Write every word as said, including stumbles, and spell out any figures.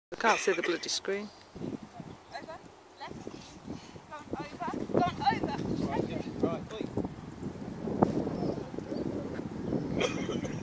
I can't see the bloody screen. Over, left, gone over, gone over. Right, yeah, right, wait.